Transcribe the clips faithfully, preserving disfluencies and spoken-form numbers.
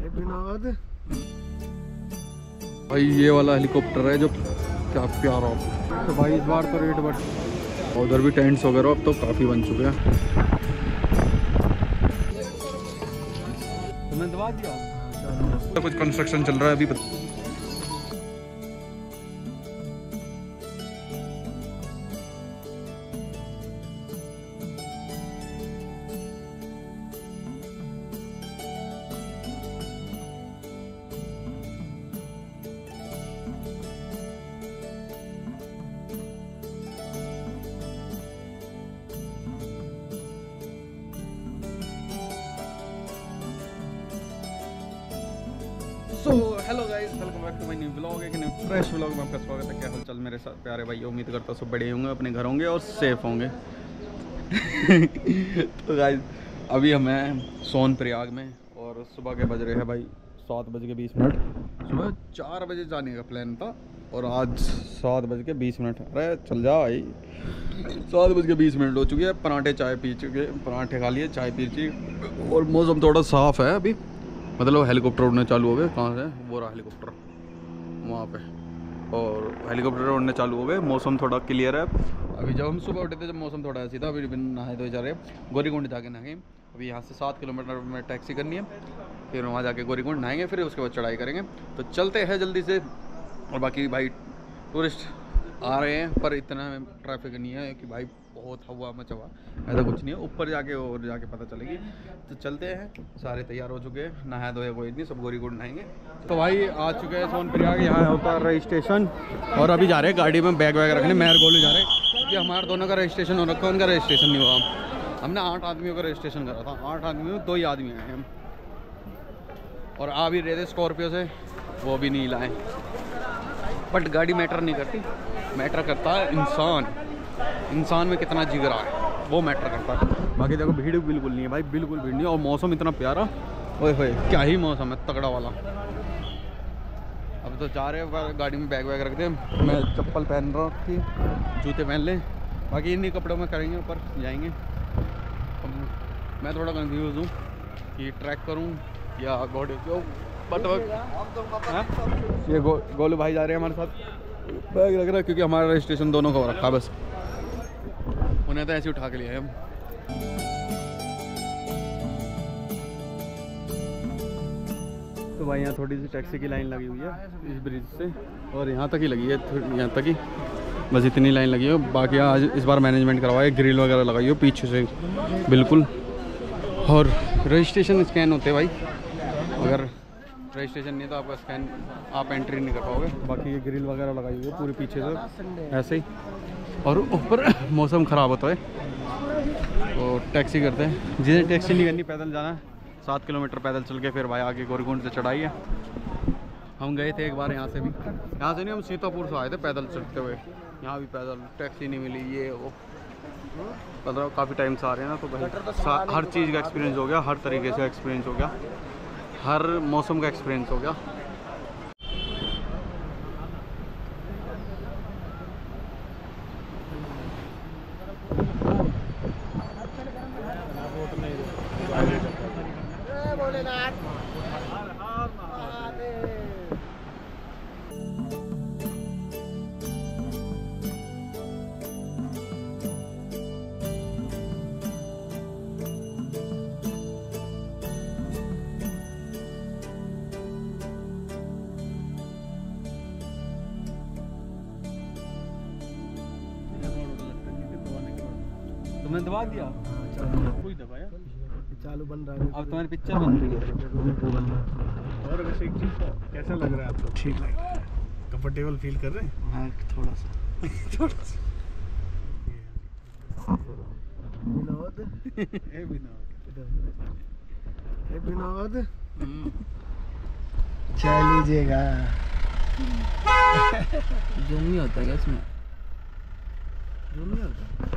विनोद भाई, ये वाला हेलीकॉप्टर है जो क्या प्यारा। तो भाई इस बार तो रेट बढ़, उधर भी टेंट्स वगैरह अब तो काफ़ी बन चुके हैं। तुमने दबा दिया? तो कुछ कंस्ट्रक्शन चल रहा है अभी। So hello guys, welcome back to my new vlog. एक न्यू फ्रेश व्लॉग में आपका स्वागत है। क्या हाल चाल मेरे साथ प्यारे भाई, उम्मीद करता हूँ सब बड़े होंगे, अपने घर होंगे और सेफ होंगे। तो गाइस अभी हम हैं सोनप्रयाग में और सुबह के बज रहे हैं भाई सात बज के बीस मिनट। सुबह चार बजे जाने का प्लान था और आज सात बज के बीस मिनट। अरे चल जा भाई, सात बज के बीस मिनट हो चुके हैं। पराठे चाय पी चुके, पराठे खा लिए, चाय पी चुकी और मौसम थोड़ा साफ़ है अभी। मतलब हेलीकॉप्टर उड़ने चालू हो गए। कहाँ से? वो रहा हेलीकॉप्टर वहाँ पे, और हेलीकॉप्टर उड़ने चालू हो गए। मौसम थोड़ा क्लियर है। अभी जब हम सुबह उठे थे जब मौसम थोड़ा ऐसी था। अभी बिन नहाए धोए जा रहे हैं गौरीकुंड जाके नहाएंगे। अभी यहाँ से सात किलोमीटर में टैक्सी करनी है, फिर वहाँ जाके गौरीकुंड नहाएंगे, फिर उसके बाद चढ़ाई करेंगे। तो चलते हैं जल्दी से। और बाकी भाई टूरिस्ट आ रहे हैं पर इतना ट्रैफिक नहीं है कि भाई बहुत हवा मचा हुआ, ऐसा कुछ नहीं है। ऊपर जाके और जाके पता चलेगी। तो चलते हैं, सारे तैयार हो चुके हैं, नहाए धोए कोई नहीं, सब गौरीकुंड नहाएंगे। तो भाई आ चुके हैं सोनप्रयाग। यहाँ होता है रजिस्ट्रेशन और अभी जा रहे हैं गाड़ी में बैग वैग रखने। मेहर गोलू जा रहे हैं कि हमारे दोनों का रजिस्ट्रेशन हो रखा है, उनका रजिस्ट्रेशन नहीं हुआ। हमने आठ आदमियों का रजिस्ट्रेशन करा था। आठ आदमियों में दो ही आदमी आए हम, और आ भी रहे थे स्कॉर्पियो से, वो भी नहीं लाए। बट गाड़ी मैटर नहीं करती, मैटर करता है इंसान। इंसान में कितना जिगर है वो मैटर करता है। बाकी देखो भीड़ बिल्कुल नहीं है भाई, बिल्कुल भीड़ नहीं है। और मौसम इतना प्यारा, ओए होए क्या ही मौसम है तगड़ा वाला। अब तो जा रहे हैं गाड़ी में बैग वैग रखते हैं। मैं चप्पल पहन रहा थी, जूते पहन लें, बाकी इन्हीं कपड़ों में करेंगे, ऊपर जाएंगे। अब मैं थोड़ा कंफ्यूज हूँ कि ट्रैक करूँ या घोड़े क्यों। बट ये गो, गोलू भाई जा रहे हैं हमारे साथ। बैग लग रहा है क्योंकि हमारा रजिस्ट्रेशन दोनों का हो रखा है, बस उन्हें तो ऐसे उठा के लिया है हम। तो भाई यहाँ थोड़ी सी टैक्सी की लाइन लगी हुई है इस ब्रिज से, और यहाँ तक ही लगी है, यहाँ तक ही, बस इतनी लाइन लगी है। बाकी आज इस बार मैनेजमेंट करवाया, ग्रिल वगैरह लगाई हो पीछे से बिल्कुल। और रजिस्ट्रेशन स्कैन होते भाई, अगर रजिस्ट्रेशन नहीं तो आपका स्कैन आप एंट्री नहीं कर पाओगे। बाकी ये ग्रिल वगैरह लगाई हुई है पूरे पीछे से ऐसे ही। और ऊपर मौसम ख़राब होता है तो टैक्सी करते हैं। जिन्हें टैक्सी नहीं करनी, पैदल जाना है सात किलोमीटर पैदल चल के, फिर भाई आगे गौरीकुंड से चढ़ाई है। हम गए थे एक बार यहाँ से भी, यहाँ से नहीं, हम सीतापुर से आए थे पैदल चढ़ते हुए। यहाँ भी पैदल, टैक्सी नहीं मिली, ये वो मतलब काफ़ी टाइम से आ रहे हैं ना। तो भाई हर चीज़ का एक्सपीरियंस हो गया, हर तरीके से एक्सपीरियंस हो गया, हर मौसम का एक्सपीरियंस हो गया। तुमने दबा दिया? कोई दबाया? चालू बन रहा है। अब तुम्हारी पिक्चर बन रही है। और वैसे एक चीज़ कैसा लग रहा है आपको? ठीक लग रहा है, कंफर्टेबल फील कर रहे हैं? हाँ थोड़ा सा थोड़ा सा। विनोद ए विनोद ए विनोद चल लीजिएगा। जूम नहीं होता क्या इसमें? जूम नहीं होता।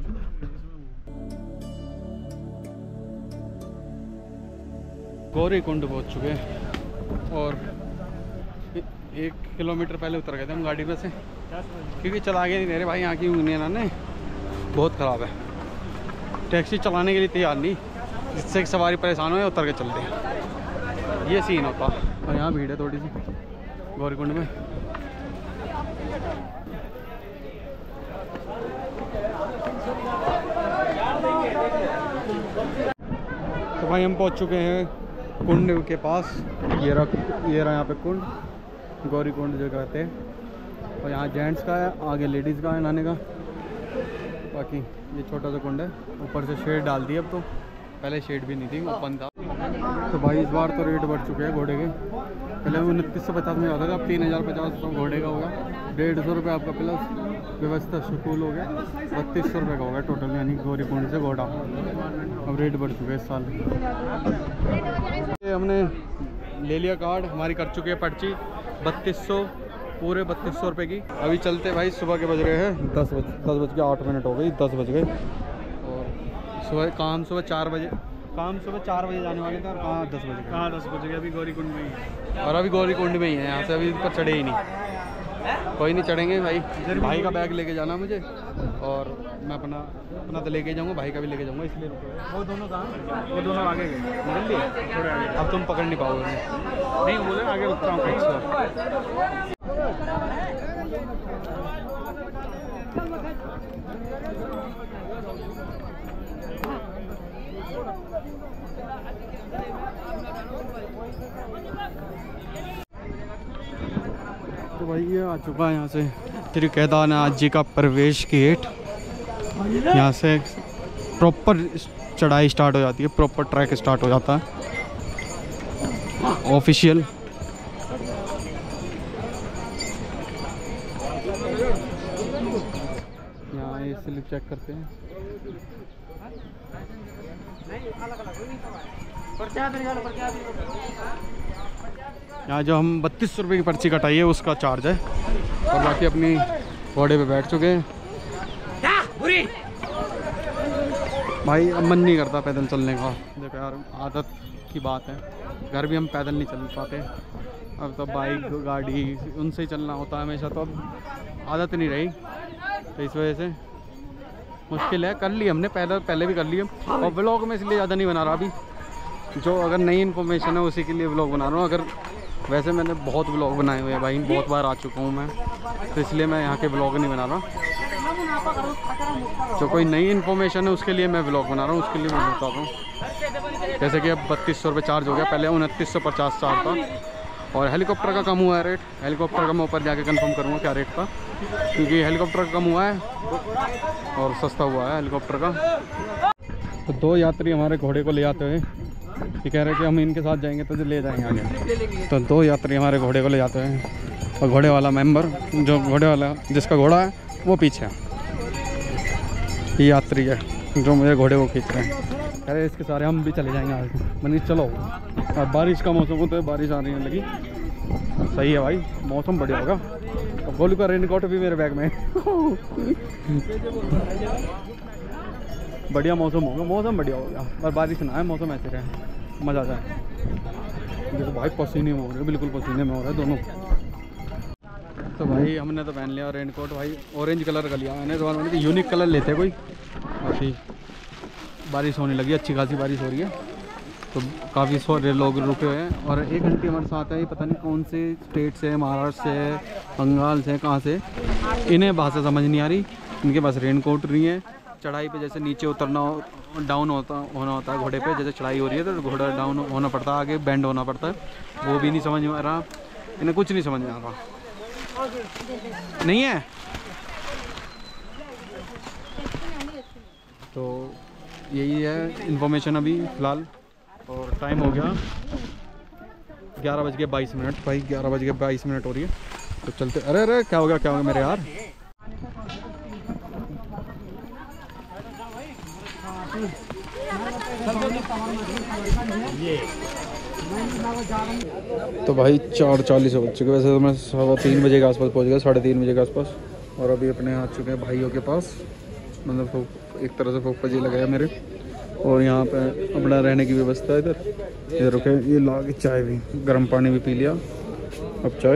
गौरीकुंड पहुंच चुके हैं और एक किलोमीटर पहले उतर गए थे हम गाड़ी में से, क्योंकि चला के नहीं दे रहे भाई। यहाँ की यूनियन ने बहुत ख़राब है, टैक्सी चलाने के लिए तैयार नहीं, जिससे सवारी परेशान हो उतर के चलते हैं। ये सीन होता। और यहाँ भीड़ है थोड़ी सी गौरीकुंड में। तो भाई हम पहुँच चुके हैं कुंड के पास। ये रहा ये रहा यहाँ पे कुंड, गौरीकुंड जो कहते हैं। और यहाँ जेंट्स का है, आगे लेडीज़ का है नहाने का। बाकी ये छोटा सा कुंड है, ऊपर से शेड डाल दी अब तो, पहले शेड भी नहीं थी, ओपन था। तो भाई इस बार तो रेट बढ़ चुके हैं घोड़े के। पहले उनतीस सौ पचास में आता था, अब तीन हज़ार पचास सौ घोड़े का होगा। डेढ़ सौ रुपये आपका प्लस व्यवस्था सुकूल हो गया, बत्तीस सौ रुपये का होगा टोटल, यानी गौरीकुंड से घोड़ा। अब रेट बढ़ चुके हैं इस साल। हमने ले लिया कार्ड, हमारी कर चुकी है पर्ची बत्तीस सौ, पूरे बत्तीस सौ रुपये की। अभी चलते भाई, सुबह के बज रहे हैं दस बज दस बज के आठ मिनट हो गई, दस बज गए। और सुबह काम सुबह चार बजे काम सुबह चार बजे जाने वाले थे, और कहाँ दस बजे कहाँ दस बज गए। अभी गौरीकुंड में ही, और अभी गौरीकुंड में ही है, यहाँ से अभी ऊपर चढ़े ही नहीं। कोई नहीं, चढ़ेंगे भाई। भाई का बैग लेके जाना मुझे, और मैं अपना अपना तो लेके जाऊँगा, भाई का भी लेके जाऊँगा, इसलिए वो दोनों कहाँ, वो दोनों आगे गए, निकल लिए थोड़े आगे। अब तुम पकड़ नहीं पाओगे। नहीं बोले आगे रुकता हूँ। अच्छा तो भाई ये आ चुका है यहाँ से श्री केदारनाथ जी का प्रवेश गेट। यहाँ से प्रॉपर चढ़ाई स्टार्ट हो जाती है, प्रॉपर ट्रैक स्टार्ट हो जाता है ऑफिशियल। यहाँ ये स्लिप चेक करते हैं। यहाँ जो हम बत्तीस सौ रुपये की पर्ची कटाई है उसका चार्ज है। और बाकी अपनी घोड़े पे बैठ चुके हैं भाई। अब मन नहीं करता पैदल चलने का, देखो यार आदत की बात है, घर भी हम पैदल नहीं चल पाते। अब तो बाइक गाड़ी उनसे ही चलना होता है हमेशा, तो अब आदत नहीं रही, तो इस वजह से मुश्किल है। कर ली हमने पैदल, पहले भी कर लिए। और व्लॉग में इसलिए ज़्यादा नहीं बना रहा अभी, जो अगर नई इन्फॉर्मेशन है उसी के लिए व्लॉग बना रहा हूँ। अगर वैसे मैंने बहुत व्लॉग बनाए हुए हैं भाई, बहुत बार आ चुका हूँ मैं, तो इसलिए मैं यहाँ के व्लॉग नहीं बना रहा। जो कोई नई इन्फॉर्मेशन है उसके लिए मैं व्लॉग बना रहा हूँ, उसके लिए मैं बताता हूँ। जैसे कि अब बत्तीस सौ रुपये चार्ज हो गया, पहले उनतीस सौ पचास चार्ज था। और हेलीकॉप्टर का कम हुआ है रेट, हेलीकॉप्टर का मैं ऊपर जाके कंफर्म करूँगा क्या रेट था, क्योंकि हेलीकॉप्टर का कम हुआ है और सस्ता हुआ है हेलीकॉप्टर का। तो दो यात्री हमारे घोड़े को ले आते हुए ये कह रहे हैं कि हम इनके साथ जाएंगे तो ले जाएंगे आगे। तो दो यात्री हमारे घोड़े को ले जाते हैं, और घोड़े वाला मेंबर, जो घोड़े वाला जिसका घोड़ा है वो पीछे है। ये यात्री है जो मेरे घोड़े को खींच रहे हैं, कह रहे इसके सारे हम भी चले जाएंगे आगे। मैंने चलो, अब बारिश का मौसम हो तो बारिश आने लगी, सही है भाई, मौसम बढ़िया होगा। और गोलू का रेनकोट भी मेरे बैग में बढ़िया मौसम होगा, मौसम बढ़िया हो गया, और बारिश ना है, मौसम ऐसे रहे, मज़ा आ जाए। देखो भाई पसीने में हो रहे, बिल्कुल पसीने में हो रहे हैं दोनों। तो भाई हमने तो पहन लिया रेनकोट भाई, ऑरेंज कलर का लिया मैंने, तो मैंने यूनिक कलर लेते कोई। काफ़ी बारिश होने लगी, अच्छी खासी बारिश हो रही है, तो काफ़ी सारे लोग रुके हुए हैं। और एक घंटे हमारे साथ है, पता नहीं कौन से स्टेट से, महाराष्ट्र से, बंगाल से, कहाँ से, इन्हें भाषा समझ नहीं आ रही। इनके पास रेनकोट नहीं है। चढ़ाई पे जैसे नीचे उतरना डाउन होता होना होता है घोड़े पे, जैसे चढ़ाई हो रही है तो घोड़ा डाउन होना पड़ता है, आगे बेंड होना पड़ता है, वो भी नहीं समझ में आ रहा। इन्हें कुछ नहीं समझ में आ रहा, नहीं है। तो यही है इन्फॉर्मेशन अभी फ़िलहाल। और टाइम हो गया ग्यारह बज के बाईस मिनट भाई, ग्यारह बज के बाईस मिनट हो रही है, तो चलते। अरे अरे क्या हो गया, क्या हो गया मेरे यार। तो भाई चार चालीस बज चुके, वैसे तो मैं सवा तीन बजे के आसपास पहुंच गया, साढ़े तीन बजे के आसपास। और अभी अपने आ चुके हैं भाइयों के पास, मतलब एक तरह से फूफा जी लगाया मेरे। और यहाँ पे अपना रहने की व्यवस्था है इधर, इधर रुके, ये ला के चाय भी, गर्म पानी भी पी लिया, अब चाय।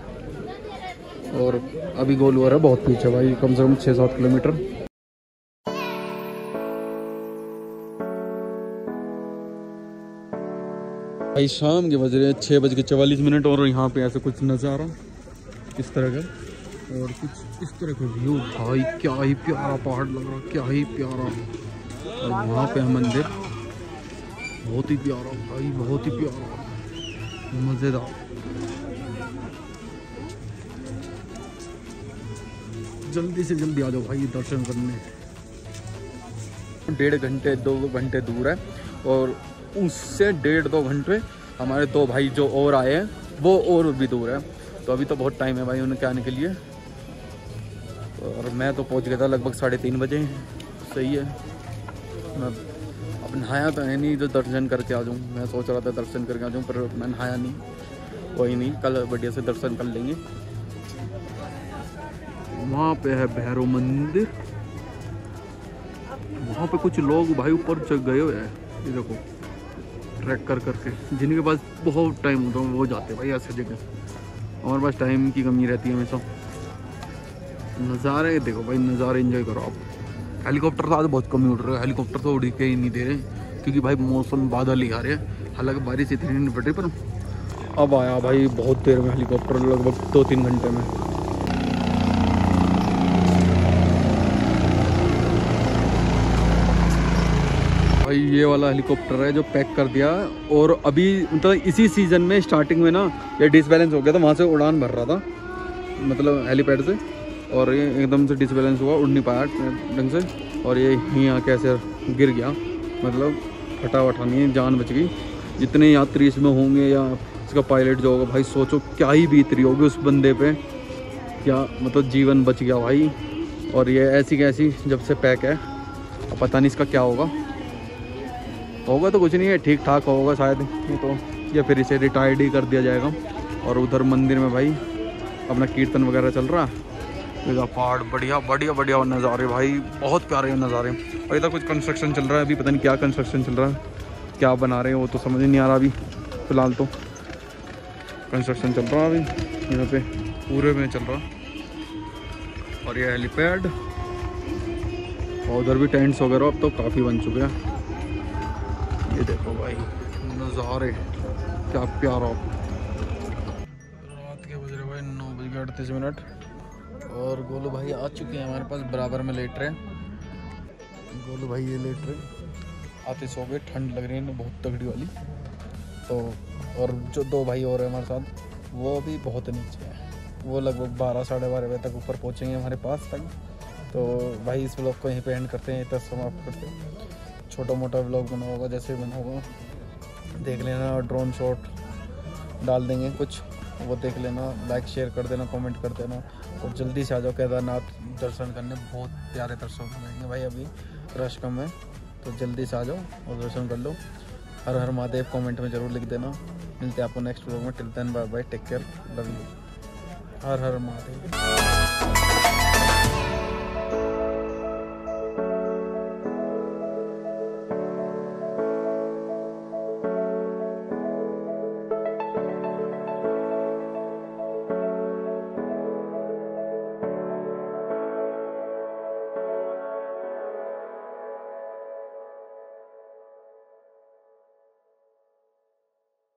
और अभी गोल हो रहा है बहुत पीछे भाई, कम से कम छः सात किलोमीटर। भाई शाम के बज रहे हैं छः बज के चवालीस मिनट और यहाँ पे ऐसे कुछ नज़ारा इस तरह का और कुछ इस तरह का व्यू। भाई क्या ही प्यारा पहाड़ लग रहा, क्या ही प्यारा। और वहाँ पे है मंदिर, बहुत ही प्यारा भाई, बहुत ही प्यारा, मज़ेदार। जल्दी से जल्दी आ जाओ भाई दर्शन करने। डेढ़ घंटे दो घंटे दूर है और उससे डेढ़ दो घंटे हमारे दो भाई जो और आए हैं वो और भी दूर है। तो अभी तो बहुत टाइम है भाई उनके आने के लिए। और मैं तो पहुंच गया था लगभग साढ़े तीन बजे। सही है, मैं अब नहाया तो है नहीं जो दर्शन करके आ जाऊँ। मैं सोच रहा था दर्शन करके आ जाऊँ पर मैं नहाया नहीं। कोई नहीं, कल बढ़िया से दर्शन कर लेंगे। वहाँ पे है भैरव मंदिर, वहाँ पे कुछ लोग भाई ऊपर चढ़ गए हुए हैं, ये देखो ट्रैक कर करके। जिनके पास बहुत टाइम होता है वो जाते हैं भाई ऐसे जगह। हमारे पास टाइम की कमी रहती है हमेशा। नज़ारे देखो भाई, नज़ारे एंजॉय करो आप। हेलीकॉप्टर तो आज बहुत कम ही उड़ रहे हैं, हेलीकॉप्टर तो उड़ के ही नहीं दे रहे क्योंकि भाई मौसम बादल ही आ रहे हैं। हालांकि बारिश इतनी नहीं पड़ रही पर अब आया भाई बहुत देर में हेलीकॉप्टर, लगभग दो तीन घंटे में। भाई ये वाला हेलीकॉप्टर है जो पैक कर दिया। और अभी मतलब इसी सीज़न में स्टार्टिंग में ना ये डिसबैलेंस हो गया था, वहाँ से उड़ान भर रहा था मतलब हेलीपैड से, और ये एकदम से डिसबैलेंस हुआ, उड़ नहीं पाया ढंग से और ये यहाँ कैसे गिर गया। मतलब फटा वटा नहीं है, जान बच गई। जितने यात्री इसमें होंगे या इसका पायलट जो होगा भाई सोचो क्या ही बीत रही होगी उस बंदे पे, क्या मतलब जीवन बच गया भाई। और ये ऐसी कैसी जब से पैक है, अब पता नहीं इसका क्या होगा। होगा तो कुछ नहीं है, ठीक ठाक होगा शायद ये तो, या फिर इसे रिटायर्ड ही कर दिया जाएगा। और उधर मंदिर में भाई अपना कीर्तन वगैरह चल रहा है। पहाड़ बढ़िया बढ़िया बढ़िया नज़ारे भाई, बहुत प्यारे नज़ारे। और इधर कुछ कंस्ट्रक्शन चल रहा है, अभी पता नहीं क्या कंस्ट्रक्शन चल रहा है, क्या बना रहे हैं वो तो समझ नहीं आ रहा अभी फ़िलहाल। तो कंस्ट्रक्शन चल रहा है अभी यहाँ पे पूरे में चल रहा। और ये हेलीपैड और उधर भी टेंट्स वगैरह अब तो काफ़ी बन चुके हैं। ये देखो भाई नज़ारे क्या प्यारा। रात के बज रहे भाई नौ बज के अड़तीस मिनट और गोलू भाई आ चुके हैं हमारे पास, बराबर में लेट रहे हैं। गोलू भाई ये लेट रहे, आते सो गए, ठंड लग रही है बहुत तगड़ी वाली। तो और जो दो भाई और हैं हमारे साथ वो भी बहुत नीचे हैं, वो लगभग बारह साढ़े बारह बजे तक ऊपर पहुँचेंगे हमारे पास तक। तो भाई इस ब्लॉग को यहीं पे एंड करते हैं, इतना समाप्त करते हैं। छोटा मोटा व्लॉग बना होगा जैसे बना होगा देख लेना, और ड्रोन शॉट डाल देंगे कुछ, वो देख लेना। लाइक शेयर कर देना, कमेंट कर देना। और जल्दी से आ जाओ केदारनाथ दर्शन करने, बहुत प्यारे दर्शन करेंगे भाई। अभी रश कम है तो जल्दी से आ जाओ और दर्शन कर लो। हर हर महादेव कमेंट में ज़रूर लिख देना। मिलते हैं आपको नेक्स्ट व्लॉग में। Till then bye bye, take care, love you. हर हर महादेव।